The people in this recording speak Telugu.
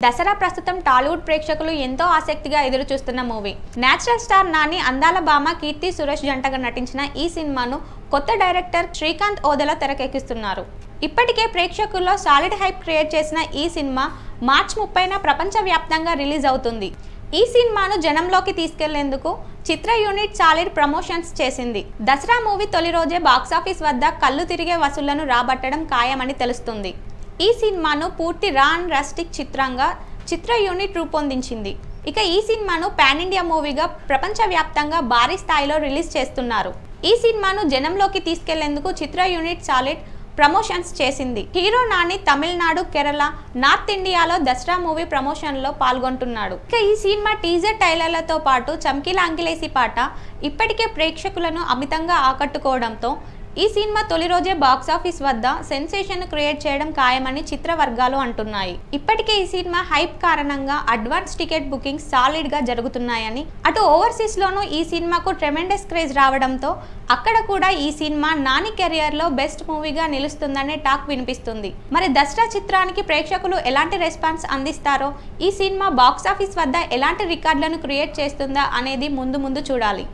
దసరా ప్రస్తుతం టాలీవుడ్ ప్రేక్షకులు ఎంతో ఆసక్తిగా ఎదురుచూస్తున్న మూవీ. నేచురల్ స్టార్ నాని, అందాల భామ కీర్తి సురేష్ జంటగా నటించిన ఈ సినిమాను కొత్త డైరెక్టర్ శ్రీకాంత్ ఓదెల తెరకెక్కిస్తున్నారు. ఇప్పటికే ప్రేక్షకుల్లో సాలిడ్ హైప్ క్రియేట్ చేసిన ఈ సినిమా మార్చి 30న ప్రపంచవ్యాప్తంగా రిలీజ్ అవుతుంది. ఈ సినిమాను జనంలోకి తీసుకెళ్లేందుకు చిత్ర యూనిట్ సాలిడ్ ప్రమోషన్స్ చేసింది. దసరా మూవీ తొలి రోజే బాక్సాఫీస్ వద్ద కళ్ళు తిరిగే వసూళ్లను రాబట్టడం ఖాయమని తెలుస్తుంది. ఈ సినిమాను పూర్తి రా అండ్ రస్టిక్ చిత్రంగా చిత్ర యూనిట్ రూపొందించింది. ఇక ఈ సినిమాను పాన్ ఇండియా మూవీగా ప్రపంచవ్యాప్తంగా భారీ స్థాయిలో రిలీజ్ చేస్తున్నారు. ఈ సినిమాను జనంలోకి తీసుకెళ్లేందుకు చిత్ర యూనిట్ సాలిడ్ ప్రమోషన్స్ చేసింది. హీరో నాని తమిళనాడు, కేరళ, నార్త్ ఇండియాలో దసరా మూవీ ప్రమోషన్లో పాల్గొంటున్నాడు. ఇక ఈ సినిమా టీజర్ ట్రైలర్లతో పాటు చమ్కీల అంకిలేసి పాట ఇప్పటికే ప్రేక్షకులను అమితంగా ఆకట్టుకోవడంతో ఈ సినిమా తొలి రోజే బాక్సాఫీస్ వద్ద సెన్సేషన్ క్రియేట్ చేయడం ఖాయమని చిత్ర వర్గాలు అంటున్నాయి. ఇప్పటికే ఈ సినిమా హైప్ కారణంగా అడ్వాన్స్ టికెట్ బుకింగ్స్ సాలిడ్ గా జరుగుతున్నాయని, అటు ఓవర్సీస్ లోనూ ఈ సినిమాకు ట్రెమెండస్ క్రేజ్ రావడంతో అక్కడ కూడా ఈ సినిమా నాని కెరియర్ లో బెస్ట్ మూవీగా నిలుస్తుందనే టాక్ వినిపిస్తుంది. మరి దసరా చిత్రానికి ప్రేక్షకులు ఎలాంటి రెస్పాన్స్ అందిస్తారో, ఈ సినిమా బాక్సాఫీస్ వద్ద ఎలాంటి రికార్డులను క్రియేట్ చేస్తుందా అనేది ముందు చూడాలి.